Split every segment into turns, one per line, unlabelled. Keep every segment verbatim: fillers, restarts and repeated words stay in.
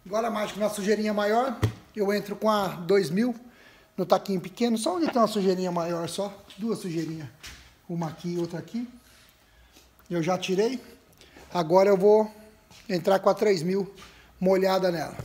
Agora a mágica na sujeirinha maior, eu entro com a dois mil no taquinho pequeno, só onde tem uma sujeirinha maior só, duas sujeirinhas, uma aqui e outra aqui. Eu já tirei, agora eu vou entrar com a três mil molhada nela.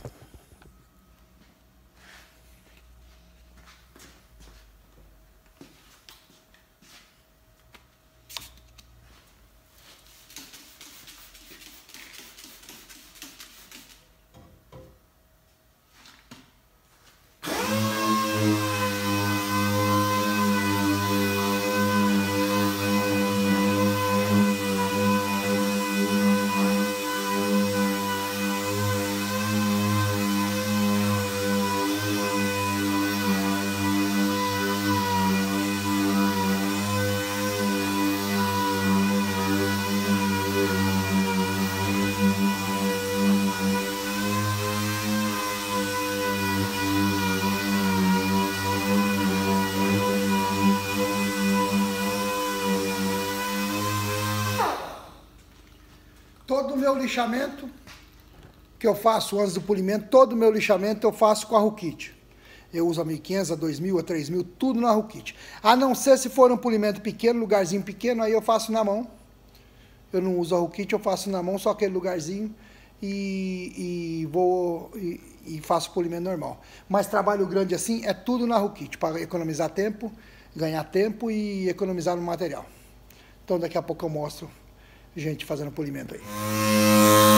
Todo o meu lixamento que eu faço antes do polimento, todo o meu lixamento eu faço com a Rukit. Eu uso a mil e quinhentos, a dois mil, a três mil, tudo na Rukit. A não ser se for um polimento pequeno, lugarzinho pequeno, aí eu faço na mão. Eu não uso a Rukit, eu faço na mão, só aquele lugarzinho e, e vou e, e faço polimento normal. Mas trabalho grande assim é tudo na Rukit, para economizar tempo, ganhar tempo e economizar no material. Então daqui a pouco eu mostro gente fazendo polimento aí.